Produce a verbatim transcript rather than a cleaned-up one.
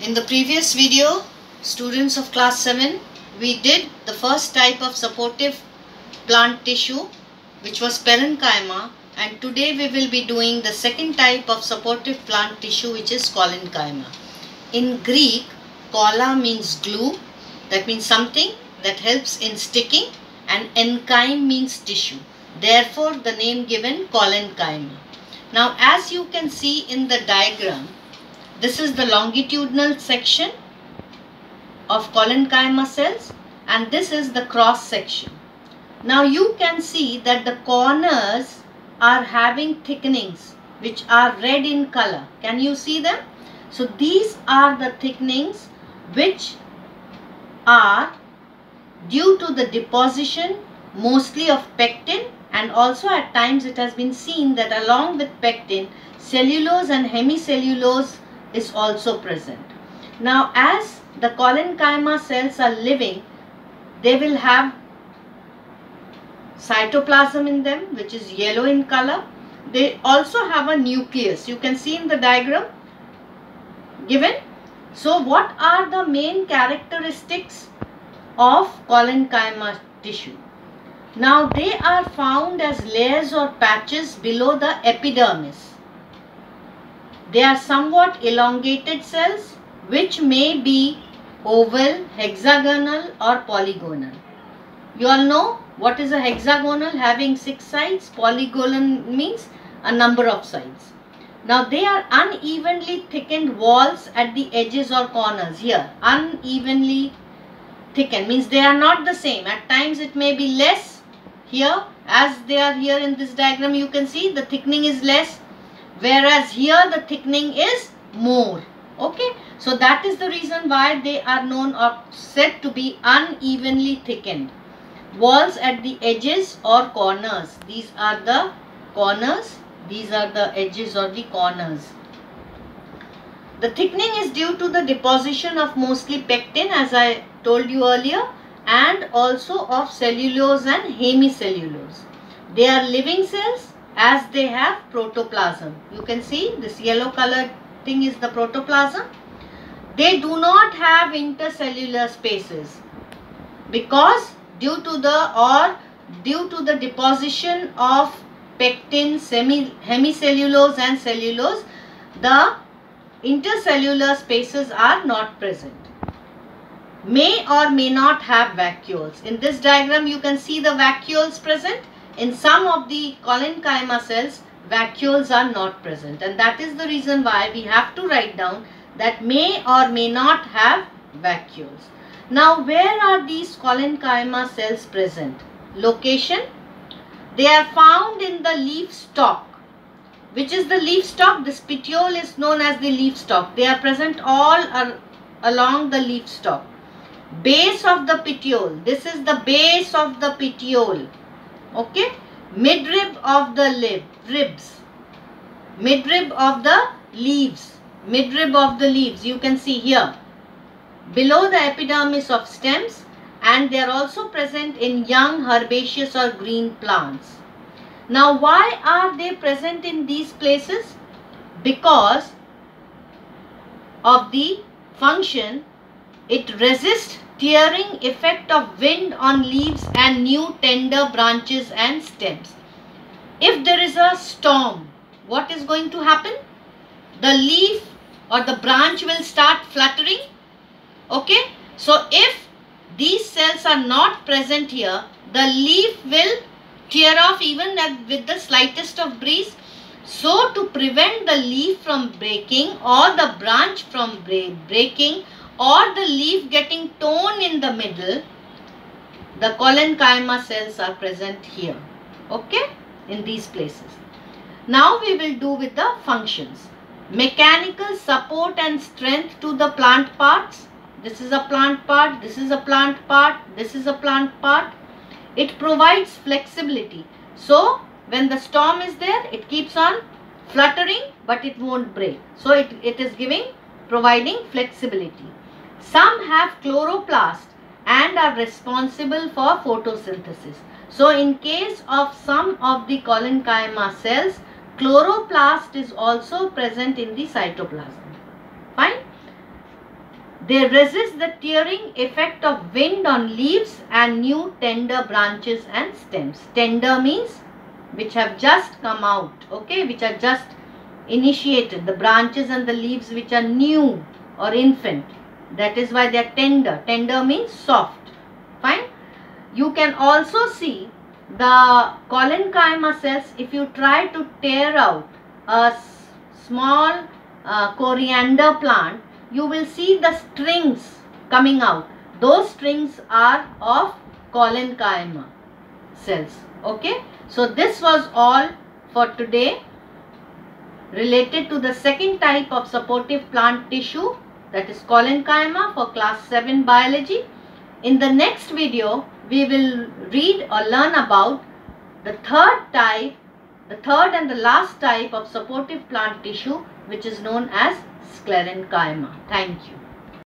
In the previous video, students of class seven, we did the first type of supportive plant tissue, which was parenchyma, and today we will be doing the second type of supportive plant tissue, which is collenchyma. In Greek, kolla means glue, that means something that helps in sticking, and enchyme means tissue. Therefore, the name given collenchyma. Now, as you can see in the diagram, this is the longitudinal section of collenchyma cells and this is the cross section. Now you can see that the corners are having thickenings which are red in color. Can you see them? So these are the thickenings which are due to the deposition mostly of pectin, and also at times it has been seen that along with pectin, cellulose and hemicellulose is also present. Now as the collenchyma cells are living, they will have cytoplasm in them which is yellow in color. They also have a nucleus. You can see in the diagram given. So what are the main characteristics of collenchyma tissue? Now they are found as layers or patches below the epidermis. They are somewhat elongated cells which may be oval, hexagonal or polygonal. You all know what is a hexagonal, having six sides. Polygonal means a number of sides. Now they are unevenly thickened walls at the edges or corners. Here unevenly thickened means they are not the same. At times it may be less. Here as they are here in this diagram, you can see the thickening is less, whereas here the thickening is more. Okay, so that is the reason why they are known or said to be unevenly thickened walls at the edges or corners. These are the corners, these are the edges or the corners. The thickening is due to the deposition of mostly pectin, as I told you earlier, and also of cellulose and hemicellulose. They are living cells as they have protoplasm. You can see this yellow colored thing is the protoplasm. They do not have intercellular spaces because due to the or due to the deposition of pectin, semi, hemicellulose and cellulose, the intercellular spaces are not present. May or may not have vacuoles. In this diagram you can see the vacuoles present. In some of the collenchyma cells, vacuoles are not present, and that is the reason why we have to write down that may or may not have vacuoles. Now where are these collenchyma cells present? Location. They are found in the leaf stalk. Which is the leaf stalk? This petiole is known as the leaf stalk. They are present all ar along the leaf stalk. Base of the petiole. This is the base of the petiole. Okay. Midrib of the lip, ribs. Midrib of the leaves. Midrib of the leaves. You can see here. Below the epidermis of stems, and they are also present in young herbaceous or green plants. Now why are they present in these places? Because of the function, it resists tearing effect of wind on leaves and new tender branches and stems. If there is a storm, what is going to happen? The leaf or the branch will start fluttering. Okay, so if these cells are not present here, the leaf will tear off even with the slightest of breeze. So to prevent the leaf from breaking or the branch from breaking or the leaf getting torn in the middle, the collenchyma cells are present here. Okay, in these places. Now we will do with the functions. Mechanical support and strength to the plant parts. This is a plant part, this is a plant part, this is a plant part. It provides flexibility. So when the storm is there, it keeps on fluttering but it won't break. So it, it is giving, providing flexibility. Some have chloroplast and are responsible for photosynthesis. So in case of some of the collenchyma cells, chloroplast is also present in the cytoplasm. Fine. They resist the tearing effect of wind on leaves and new tender branches and stems. Tender means which have just come out, okay, which are just initiated, the branches and the leaves which are new or infant. That is why they are tender. Tender means soft. Fine. You can also see the collenchyma cells. If you try to tear out a small uh, coriander plant, you will see the strings coming out. Those strings are of collenchyma cells. Okay. So this was all for today related to the second type of supportive plant tissue, that is collenchyma, for class seven biology. In the next video, we will read or learn about the third type, the third and the last type of supportive plant tissue, which is known as sclerenchyma. Thank you.